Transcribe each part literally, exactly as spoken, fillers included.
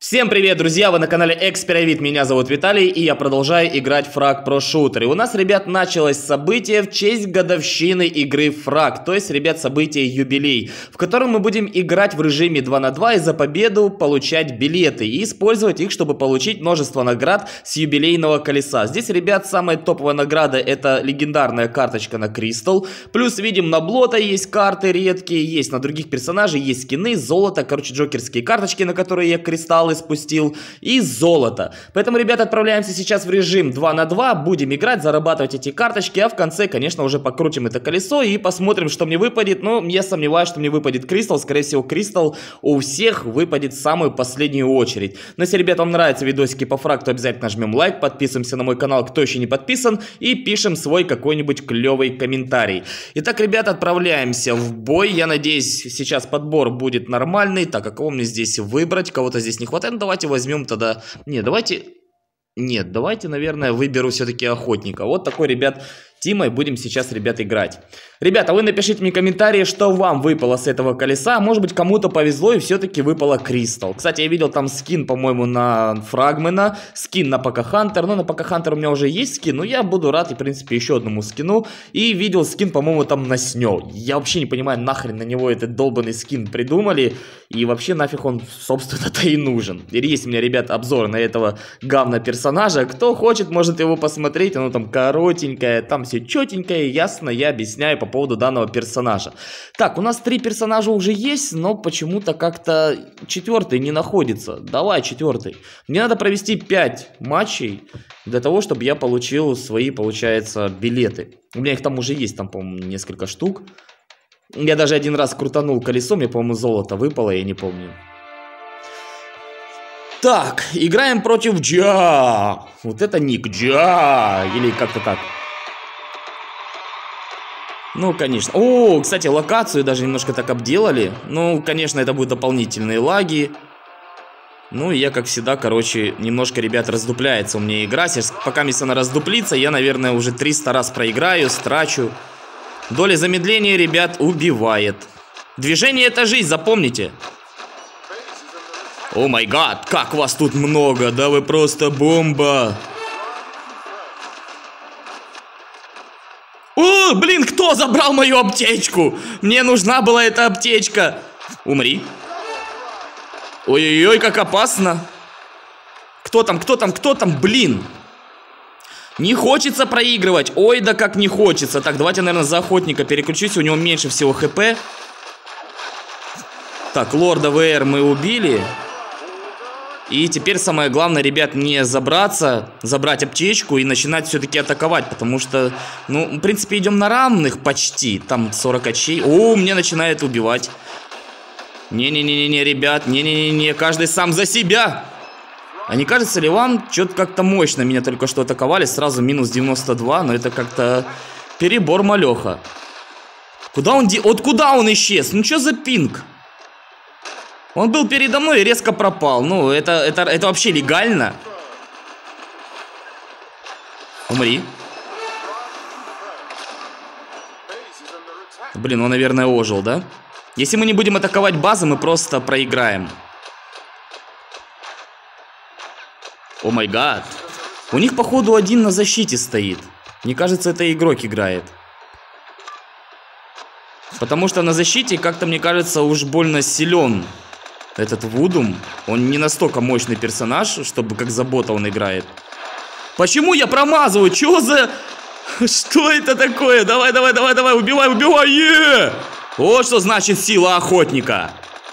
Всем привет, друзья! Вы на канале Экспиравит, меня зовут Виталий, и я продолжаю играть в Frag Pro Shooter. И у нас, ребят, началось событие в честь годовщины игры Frag, то есть, ребят, событие юбилей, в котором мы будем играть в режиме два на два и за победу получать билеты и использовать их, чтобы получить множество наград с юбилейного колеса. Здесь, ребят, самая топовая награда — это легендарная карточка на Кристалл, плюс, видим, на Блота есть карты редкие, есть на других персонажей, есть скины, золото, короче, джокерские карточки, на которые я кристаллы спустил, и золото. Поэтому, ребята, отправляемся сейчас в режим два на два, будем играть, зарабатывать эти карточки, а в конце, конечно, уже покрутим это колесо и посмотрим, что мне выпадет. Но я сомневаюсь, что мне выпадет Кристалл. Скорее всего, Кристалл у всех выпадет в самую последнюю очередь. Но если, ребята, вам нравятся видосики по Frag, то обязательно жмем лайк, подписываемся на мой канал, кто еще не подписан, и пишем свой какой-нибудь клевый комментарий. Итак, ребята, отправляемся в бой. Я надеюсь, сейчас подбор будет нормальный. Так, а кого мне здесь выбрать? Кого-то здесь не хватает. Ну, давайте возьмем тогда... Не, давайте... Нет, давайте, наверное, выберу все-таки охотника. Вот такой, ребят, Тимой будем сейчас, ребят, играть. Ребята, вы напишите мне комментарии, что вам выпало с этого колеса. Может быть, кому-то повезло и все-таки выпало Кристалл. Кстати, я видел там скин, по-моему, на Фрагмена, скин на Покахантер. Ну, на Покахантер у меня уже есть скин, но я буду рад и, в принципе, еще одному скину. И видел скин, по-моему, там на Снё. Я вообще не понимаю, нахрен на него этот долбанный скин придумали. И вообще нафиг он, собственно-то, и нужен. И есть у меня, ребят, обзор на этого говна персонажа. Кто хочет, может его посмотреть. Оно там коротенькое, там все четенькое, ясно, я объясняю по поводу данного персонажа. Так, у нас три персонажа уже есть, но почему-то как-то четвертый не находится. Давай, четвертый. Мне надо провести пять матчей для того, чтобы я получил свои, получается, билеты. У меня их там уже есть, там, по-моему, несколько штук. Я даже один раз крутанул колесо, мне, по-моему, золото выпало, я не помню. Так, играем против Джа. Вот это ник Джа. Или как-то так. Ну, конечно. О, кстати, локацию даже немножко так обделали. Ну, конечно, это будут дополнительные лаги. Ну, и я, как всегда, короче, немножко, ребят, раздупляется у меня игра. Сейчас, пока если она раздуплится, я, наверное, уже триста раз проиграю, страчу. Доля замедления, ребят, убивает. Движение — это жизнь, запомните. О май гад, как вас тут много, да вы просто бомба. О, блин, кто забрал мою аптечку? Мне нужна была эта аптечка. Умри. Ой-ой-ой, как опасно. Кто там, кто там, кто там, блин. Не хочется проигрывать. Ой, да как не хочется. Так, давайте, наверное, за охотника переключусь. У него меньше всего хп. Так, лорда ВР мы убили. И теперь самое главное, ребят, не забраться, забрать аптечку и начинать все-таки атаковать. Потому что, ну, в принципе, идем на равных почти. Там сорок очей. О, мне начинает убивать. Не-не-не-не, ребят, не-не-не-не, каждый сам за себя. А не кажется ли вам, что-то как-то мощно меня только что атаковали, сразу минус девяносто два, но это как-то перебор малеха. Куда он, де... вот куда он исчез? Ну что за пинг? Он был передо мной и резко пропал. Ну, это, это, это вообще легально? Умри. Блин, он, наверное, ожил, да? Если мы не будем атаковать базы, мы просто проиграем. О май гад. У них, походу, один на защите стоит. Мне кажется, это игрок играет. Потому что на защите, как-то, мне кажется, уж больно силен этот Вудум. Он не настолько мощный персонаж, чтобы как за бота он играет. Почему я промазываю? Чё за... Что это такое? Давай, давай, давай, давай, убивай, убивай! Е! Вот что значит сила охотника.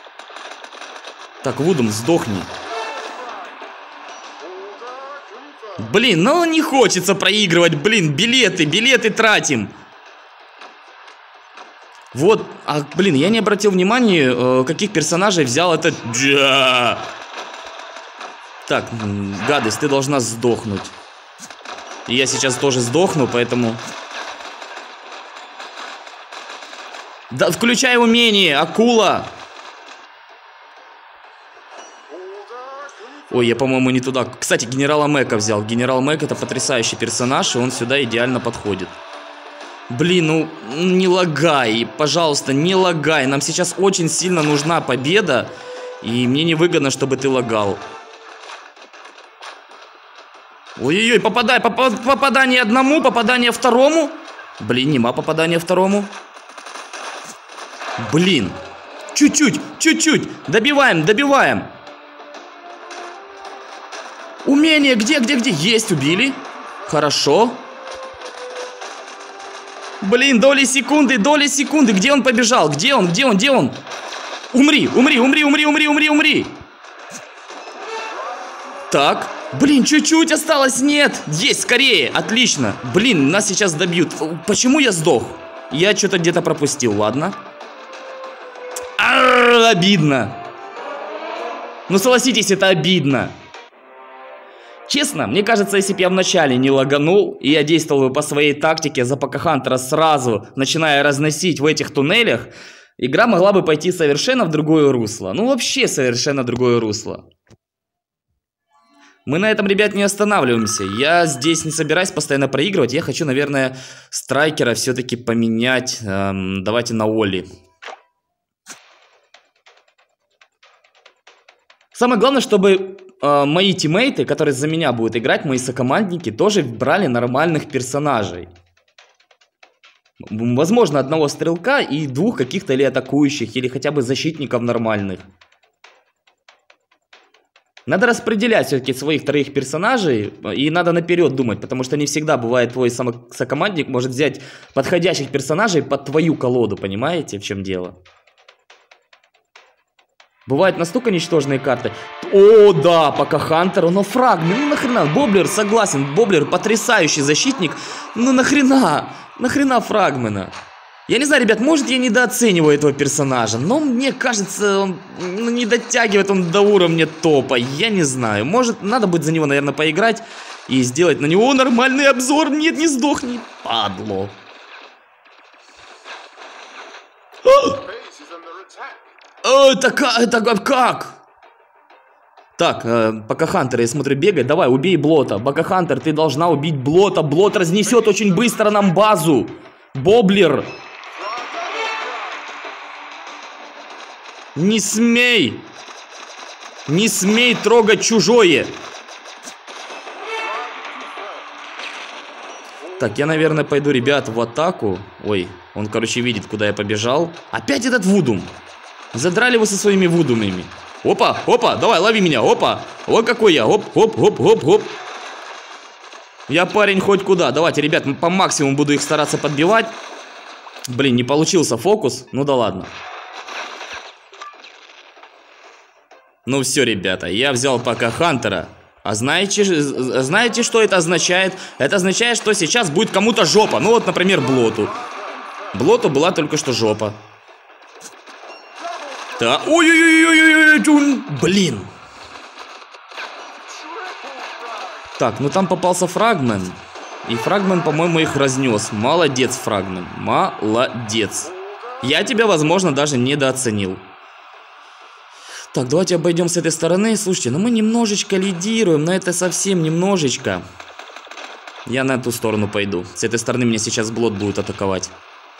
Так, Вудум, сдохни. Блин, ну не хочется проигрывать, блин, билеты, билеты тратим. Вот, а, блин, я не обратил внимания, э, каких персонажей взял этот Джа. Так, гадость, ты должна сдохнуть. И я сейчас тоже сдохну, поэтому... Да, включай умение, акула. Ой, я, по-моему, не туда. Кстати, генерала Мэка взял. Генерал Мэк — это потрясающий персонаж, и он сюда идеально подходит. Блин, ну не лагай, пожалуйста, не лагай. Нам сейчас очень сильно нужна победа, и мне невыгодно, чтобы ты лагал. Ой-ой-ой, попадай, поп попадание одному, попадание второму. Блин, нема попадания второму. Блин. Чуть-чуть, чуть-чуть. Добиваем, добиваем. Умение, где, где, где? Есть, убили. Хорошо. Блин, доли секунды, доли секунды. Где он побежал? Где он, где он, где он? Умри, умри, умри, умри, умри, умри, умри. Так. Блин, чуть-чуть осталось. Нет. Есть, скорее. Отлично. Блин, нас сейчас добьют. Почему я сдох? Я что-то где-то пропустил, ладно. Арр, обидно. Ну, согласитесь, это обидно. Честно, мне кажется, если бы я вначале не лаганул, и я действовал бы по своей тактике за Покахантера сразу, начиная разносить в этих туннелях, игра могла бы пойти совершенно в другое русло. Ну, вообще совершенно другое русло. Мы на этом, ребят, не останавливаемся. Я здесь не собираюсь постоянно проигрывать. Я хочу, наверное, страйкера все-таки поменять. Эм, давайте на Олли. Самое главное, чтобы э, мои тиммейты, которые за меня будут играть, мои сокомандники, тоже брали нормальных персонажей. Возможно, одного стрелка и двух каких-то или атакующих, или хотя бы защитников нормальных. Надо распределять все-таки своих вторых персонажей, и надо наперед думать, потому что не всегда бывает твой сокомандник может взять подходящих персонажей под твою колоду, понимаете, в чем дело? Бывают настолько ничтожные карты. О, да, Покахантер, но фрагмент, ну нахрена, Боблер, согласен, Боблер потрясающий защитник, ну нахрена, нахрена фрагмена? Я не знаю, ребят, может я недооцениваю этого персонажа, но мне кажется, он ну, не дотягивает он до уровня топа, я не знаю. Может, надо будет за него, наверное, поиграть и сделать на него нормальный обзор. Нет, не сдохни, падло. Это как? Это как? Так, э, Покахантер, я смотрю, бегает. Давай, убей Блота. Покахантер, ты должна убить Блота. Блот разнесет очень быстро нам базу. Боблер. Не смей. Не смей трогать чужое. Так, я, наверное, пойду, ребят, в атаку. Ой, он, короче, видит, куда я побежал. Опять этот вудум. Задрали вы со своими вудумами. Опа, опа, давай, лови меня, опа. Вот какой я, оп, оп, оп, оп, оп. Я парень хоть куда. Давайте, ребят, по максимуму буду их стараться подбивать. Блин, не получился фокус. Ну да ладно. Ну все, ребята, я взял Покахантера. А знаете, знаете, что это означает? Это означает, что сейчас будет кому-то жопа. Ну вот, например, Блоту. Блоту была только что жопа. Да. Ой-ой-ой-ой-ой-ой. Блин. Так, ну там попался Фрагмен. И Фрагмен, по-моему, их разнес. Молодец, Фрагмен. Молодец. Я тебя, возможно, даже недооценил. Так, давайте обойдем с этой стороны. Слушайте, ну мы немножечко лидируем, но это совсем немножечко. Я на эту сторону пойду. С этой стороны меня сейчас Блот будет атаковать.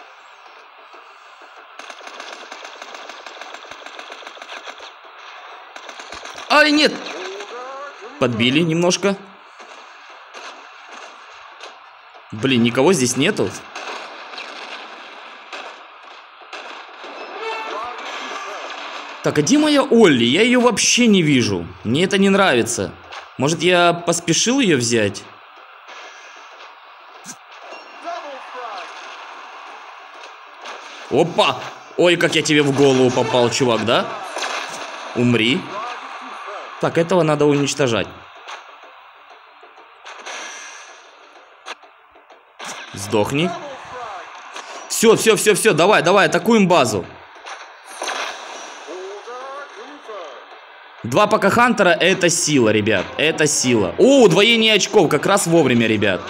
Ай, нет! Подбили немножко. Блин, никого здесь нету. Так, а где моя Олли? Я ее вообще не вижу. Мне это не нравится. Может, я поспешил ее взять? Опа! Ой, как я тебе в голову попал, чувак, да? Умри. Так, этого надо уничтожать. Сдохни. Все, все, все, все, давай, давай, атакуем базу. Два Покахантера — это сила, ребят. Это сила. О, удвоение очков, как раз вовремя, ребят.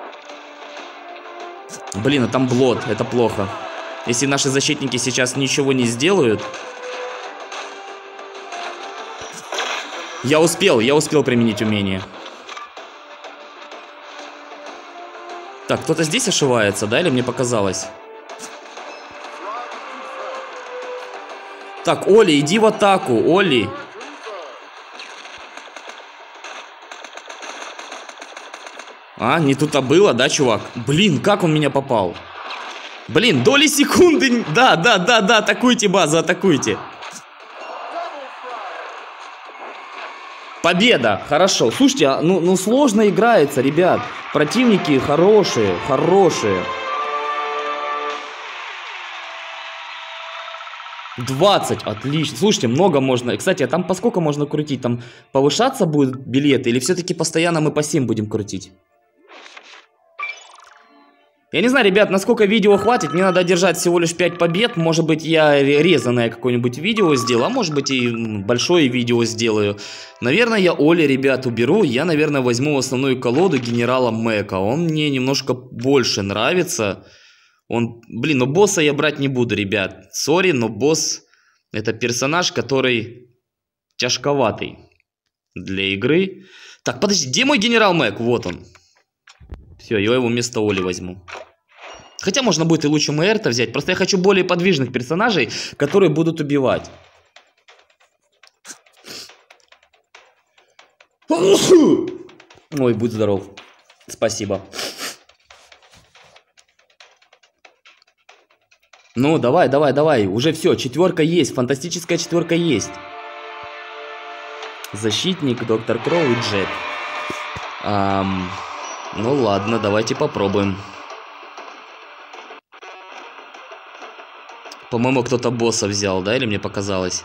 Блин, а там Блот, это плохо. Если наши защитники сейчас ничего не сделают. Я успел, я успел применить умение. Так, кто-то здесь ошивается, да, или мне показалось? Так, Оли, иди в атаку, Оли. А, не тут-то было, да, чувак? Блин, как он меня попал? Блин, доли секунды. Да, да, да, да, атакуйте базу, атакуйте. Победа, хорошо. Слушайте, ну, ну сложно играется, ребят. Противники хорошие, хорошие. двадцать, отлично. Слушайте, много можно. Кстати, а там по сколько можно крутить? Там повышаться будут билеты или все-таки постоянно мы по семь будем крутить? Я не знаю, ребят, насколько видео хватит. Мне надо держать всего лишь пять побед. Может быть, я резаное какое-нибудь видео сделаю, а может быть и большое видео сделаю. Наверное, я Оли, ребят, уберу. Я, наверное, возьму основную колоду генерала Мэка. Он мне немножко больше нравится. Он, блин, но босса я брать не буду, ребят. Сори, но босс это персонаж, который тяжковатый для игры. Так, подожди, где мой генерал Мэк? Вот он. Все, я его вместо Оли возьму. Хотя можно будет и лучше Мэйрта взять. Просто я хочу более подвижных персонажей, которые будут убивать. Ой, будь здоров. Спасибо. Ну, давай, давай, давай. Уже все, четверка есть. Фантастическая четверка есть. Защитник, Доктор Кроу и Джет. Ам... Ну ладно, давайте попробуем. По-моему, кто-то босса взял, да? Или мне показалось?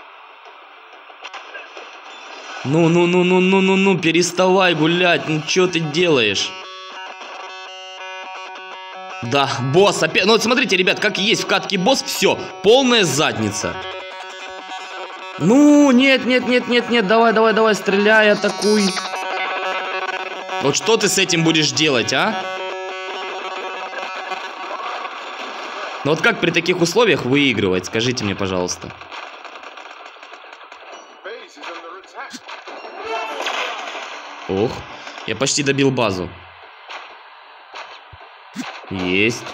Ну, ну, ну, ну, ну, ну, ну, переставай гулять. Ну, что ты делаешь? Да, босс опять. Ну, вот смотрите, ребят, как есть в катке босс, все, полная задница. Ну, нет, нет, нет, нет, нет, давай, давай, давай, стреляй, атакуй. Вот что ты с этим будешь делать, а? Ну вот как при таких условиях выигрывать? Скажите мне, пожалуйста. Ох, я почти добил базу. Есть.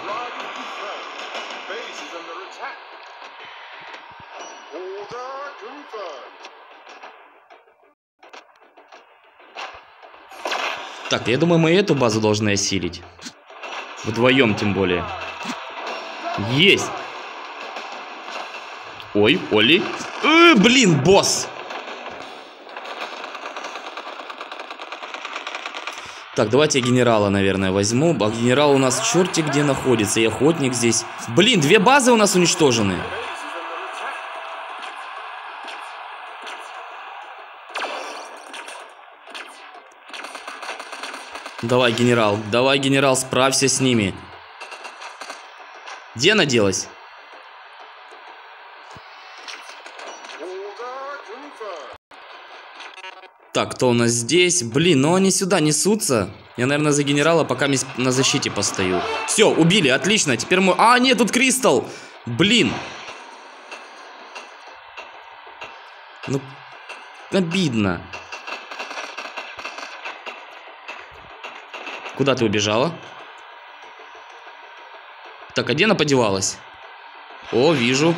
Так, я думаю, мы эту базу должны осилить. Вдвоем, тем более. Есть. Ой, Оли. Э, блин, босс. Так, давайте я генерала, наверное, возьму. А генерал у нас черти где находится. И охотник здесь. Блин, две базы у нас уничтожены. Давай, генерал, давай, генерал, справься с ними. Где она делась? Так, кто у нас здесь? Блин, ну они сюда несутся. Я, наверное, за генерала пока на защите постою. Все, убили, отлично. Теперь мы... А, нет, тут Кристалл. Блин. Ну, обидно. Куда ты убежала? Так, а где она подевалась? О, вижу.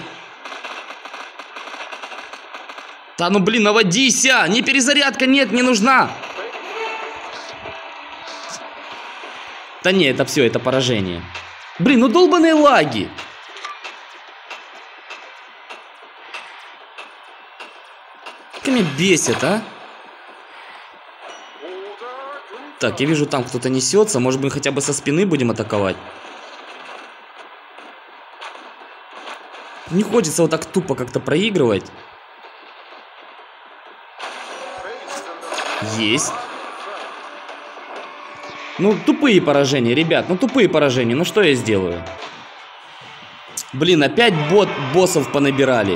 Да ну блин, наводися! Не перезарядка, нет, не нужна! Да не, это все, это поражение. Блин, ну долбаные лаги! Как меня бесит, а? Так, я вижу, там кто-то несется. Может быть, хотя бы со спины будем атаковать? Не хочется вот так тупо как-то проигрывать. Есть. Ну, тупые поражения, ребят. Ну, тупые поражения. Ну, что я сделаю? Блин, опять бот боссов понабирали.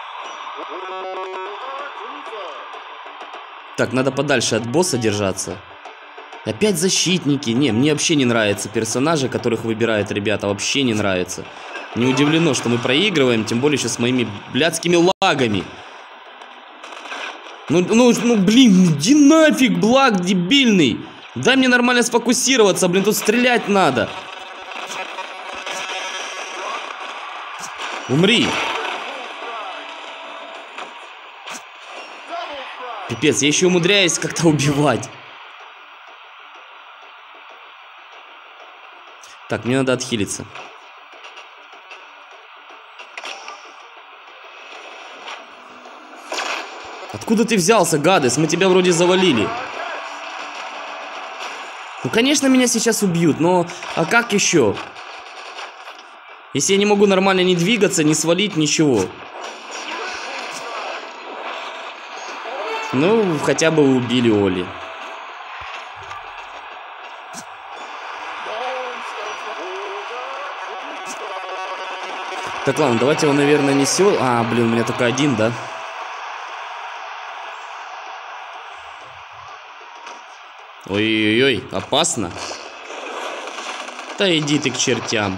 Так, надо подальше от босса держаться. Опять защитники. Не, мне вообще не нравятся персонажи, которых выбирают ребята. Вообще не нравится. Не удивлено, что мы проигрываем. Тем более еще с моими блядскими лагами. Ну, ну, ну, блин, иди нафиг, благ дебильный. Дай мне нормально сфокусироваться, блин, тут стрелять надо. Умри. Пипец, я еще умудряюсь как-то убивать. Так, мне надо отхилиться. Откуда ты взялся, гадес? Мы тебя вроде завалили. Ну, конечно, меня сейчас убьют, но... А как еще? Если я не могу нормально не двигаться, не свалить, ничего. Ну, хотя бы убили Оли. Так, ладно, давайте его, наверное, не сел. А, блин, у меня только один, да? Ой-ой-ой, опасно. Да иди ты к чертям.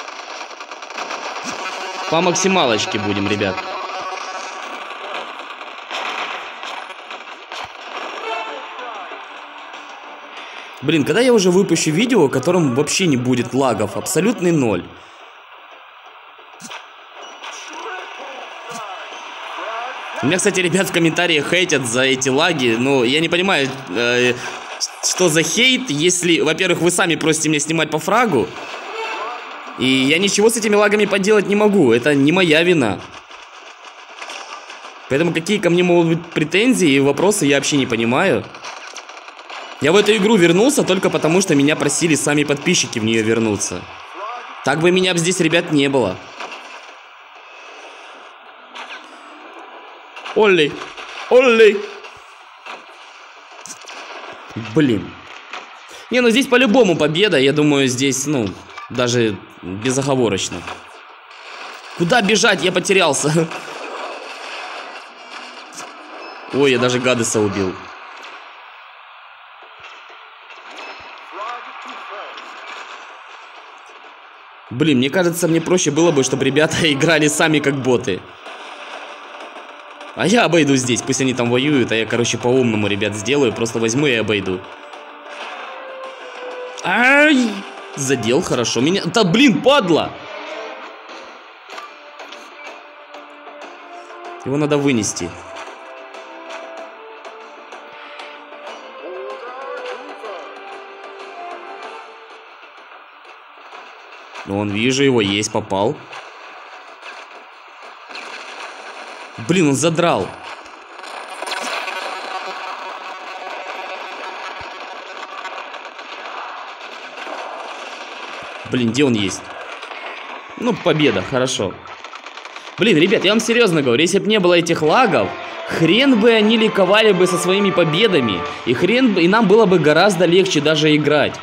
По максималочке будем, ребят. Блин, когда я уже выпущу видео, в котором вообще не будет лагов, абсолютный ноль. Меня, кстати, ребят в комментариях хейтят за эти лаги. Ну, я не понимаю, э, что за хейт, если, во-первых, вы сами просите меня снимать по фрагу. И я ничего с этими лагами поделать не могу. Это не моя вина. Поэтому какие ко мне могут быть претензии и вопросы, я вообще не понимаю. Я в эту игру вернулся только потому, что меня просили сами подписчики в нее вернуться. Так бы меня здесь, ребят, не было. Олли! Олли! Блин. Не, ну здесь по-любому победа. Я думаю, здесь, ну, даже безоговорочно. Куда бежать? Я потерялся. Ой, я даже Гадеса убил. Блин, мне кажется, мне проще было бы, чтобы ребята играли сами как боты. А я обойду здесь, пусть они там воюют, а я, короче, по-умному, ребят, сделаю. Просто возьму и обойду. Ай! Задел, хорошо. Меня... Да, блин, падла! Его надо вынести. Ну, он, вижу его, есть, попал. Блин, он задрал. Блин, где он есть? Ну, победа, хорошо. Блин, ребят, я вам серьезно говорю, если бы не было этих лагов, хрен бы они ликовали бы со своими победами. И хрен бы, и нам было бы гораздо легче даже играть.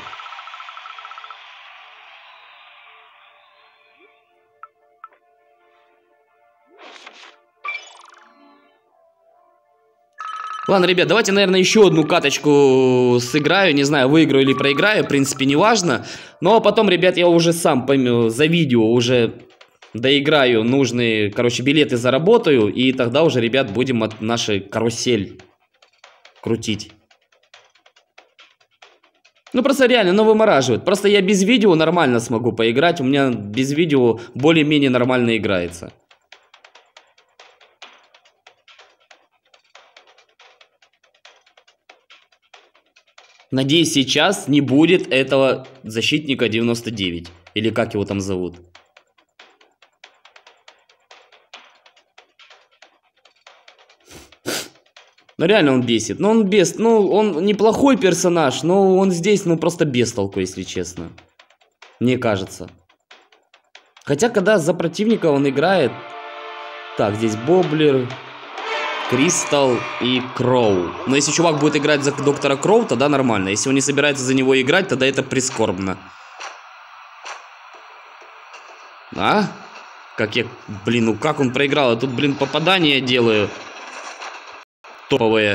Ладно, ребят, давайте, наверное, еще одну каточку сыграю. Не знаю, выиграю или проиграю, в принципе, не важно. Но потом, ребят, я уже сам пойму, за видео уже доиграю нужные, короче, билеты заработаю. И тогда уже, ребят, будем от нашей карусель крутить. Ну, просто реально, ну, вымораживает. Просто я без видео нормально смогу поиграть. У меня без видео более-менее нормально играется. Надеюсь, сейчас не будет этого защитника девяносто девять. Или как его там зовут. Ну реально он бесит. Ну он бес. Ну он неплохой персонаж, но он здесь, ну просто бестолку, если честно. Мне кажется. Хотя, когда за противника он играет... Так, здесь Боблер... Кристал и Кроу. Но если чувак будет играть за доктора Кроу, тогда нормально. Если он не собирается за него играть, тогда это прискорбно. А? Как я... Блин, ну как он проиграл? Я тут, блин, попадания делаю. Топовые.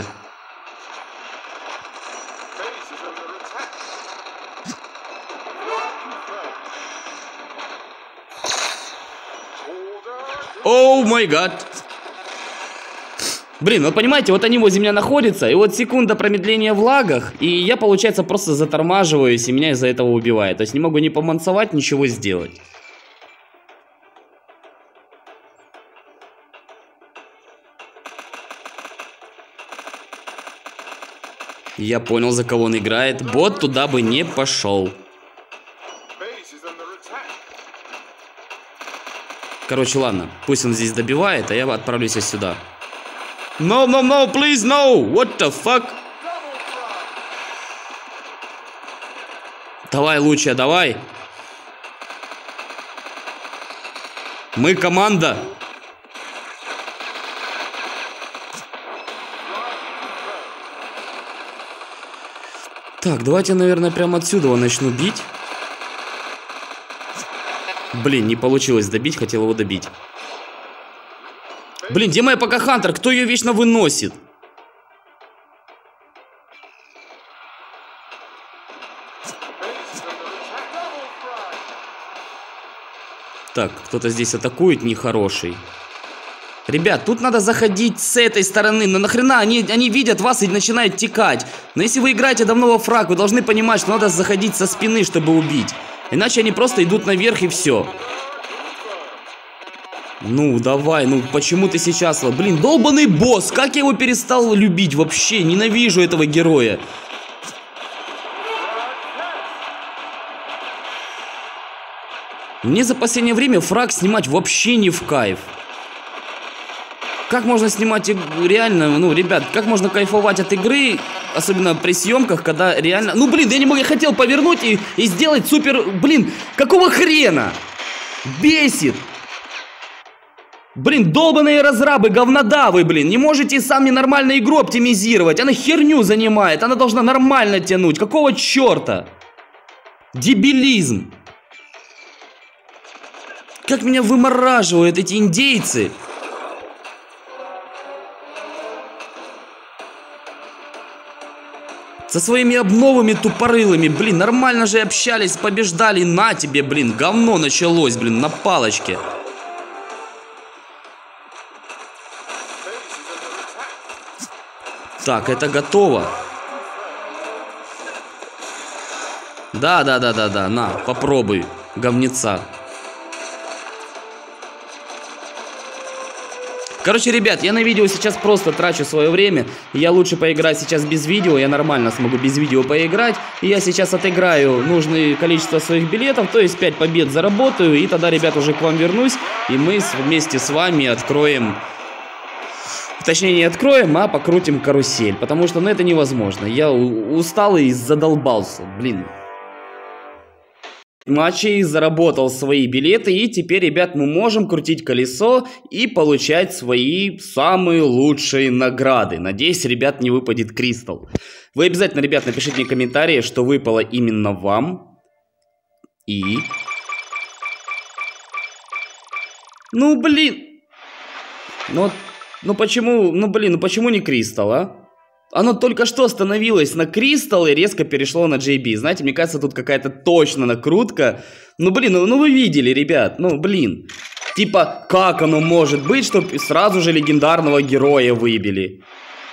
Оу май гад. Блин, вы понимаете, вот они возле меня находятся, и вот секунда промедления в лагах, и я, получается, просто затормаживаюсь, и меня из-за этого убивает. То есть не могу ни помансовать, ничего сделать. Я понял, за кого он играет. Бот туда бы не пошел. Короче, ладно. Пусть он здесь добивает, а я отправлюсь сюда. No, no, no, please, no. What the fuck? Давай, Лучия, давай. Мы команда. Так, давайте, наверное, прямо отсюда его начну бить. Блин, не получилось добить, хотел его добить. Блин, где моя Покахантер? Кто ее вечно выносит? Так, кто-то здесь атакует нехороший. Ребят, тут надо заходить с этой стороны. Но нахрена? Они, они видят вас и начинают текать. Но если вы играете давно во фраг, вы должны понимать, что надо заходить со спины, чтобы убить. Иначе они просто идут наверх и все. Ну, давай, ну почему ты сейчас... Блин, долбаный босс! Как я его перестал любить вообще? Ненавижу этого героя. Мне за последнее время фраг снимать вообще не в кайф. Как можно снимать реально, ну, ребят, как можно кайфовать от игры, особенно при съемках, когда реально... Ну, блин, я не могу, я хотел повернуть и, и сделать супер... Блин, какого хрена? Бесит. Блин, долбаные разрабы, говнодавы, блин. Не можете сами нормально игру оптимизировать. Она херню занимает, она должна нормально тянуть. Какого черта? Дебилизм. Как меня вымораживают эти индейцы. Со своими обновами тупорылыми, блин, нормально же общались, побеждали. На тебе, блин, говно началось, блин, на палочке. Так, это готово. Да, да, да, да, да, на, попробуй, говнеца. Короче, ребят, я на видео сейчас просто трачу свое время. Я лучше поиграть сейчас без видео. Я нормально смогу без видео поиграть. И я сейчас отыграю нужное количество своих билетов. То есть пять побед заработаю. И тогда, ребят, уже к вам вернусь. И мы вместе с вами откроем... Точнее, не откроем, а покрутим карусель. Потому что, ну, это невозможно. Я устал и задолбался. Блин. Матчей, заработал свои билеты, и теперь, ребят, мы можем крутить колесо и получать свои самые лучшие награды. Надеюсь, ребят, не выпадет кристалл. Вы обязательно, ребят, напишите мне комментарии, что выпало именно вам. И... Ну, блин. Ну, ну почему, ну, блин, ну почему не кристалл, а? Оно только что остановилось на кристалл и резко перешло на джей би. Знаете, мне кажется, тут какая-то точно накрутка. Ну, блин, ну, ну вы видели, ребят. Ну, блин. Типа, как оно может быть, чтобы сразу же легендарного героя выбили?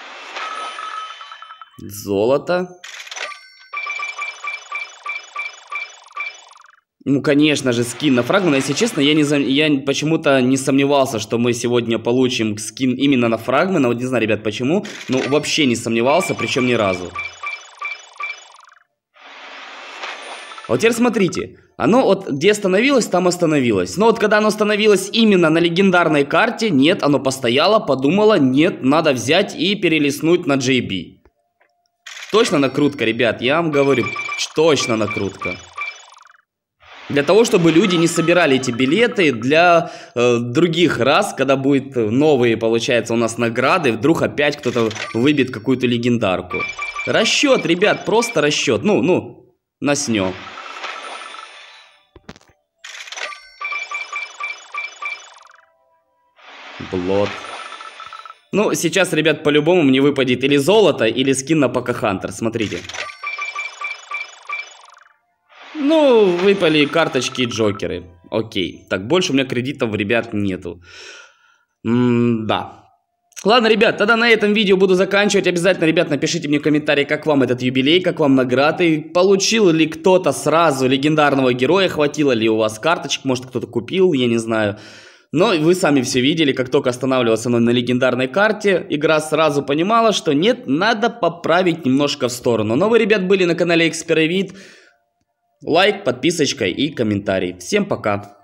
Золото. Ну, конечно же, скин на фрагмент. Если честно, я, не зам... я почему-то не сомневался, что мы сегодня получим скин именно на фрагмент. Вот не знаю, ребят, почему. Но вообще не сомневался, причем ни разу. Вот теперь смотрите. Оно вот где остановилось, там остановилось. Но вот когда оно остановилось именно на легендарной карте, нет, оно постояло, подумало, нет, надо взять и перелистнуть на джей би. Точно накрутка, ребят, я вам говорю, точно накрутка. Для того, чтобы люди не собирали эти билеты для э, других раз, когда будет новые, получается, у нас награды, вдруг опять кто-то выбьет какую-то легендарку. Расчет, ребят, просто расчет. Ну, ну, наснем. Блот. Ну, сейчас, ребят, по-любому мне выпадет или золото, или скин на Покахантер. Смотрите. Ну, выпали карточки и джокеры. Окей. Так, больше у меня кредитов, ребят, нету. М-да. Ладно, ребят, тогда на этом видео буду заканчивать. Обязательно, ребят, напишите мне в комментарии, как вам этот юбилей, как вам награды. Получил ли кто-то сразу легендарного героя, хватило ли у вас карточек, может кто-то купил, я не знаю. Но вы сами все видели, как только останавливался на легендарной карте, игра сразу понимала, что нет, надо поправить немножко в сторону. Но вы, ребят, были на канале Экспиравит. Лайк, подписочка и комментарий. Всем пока!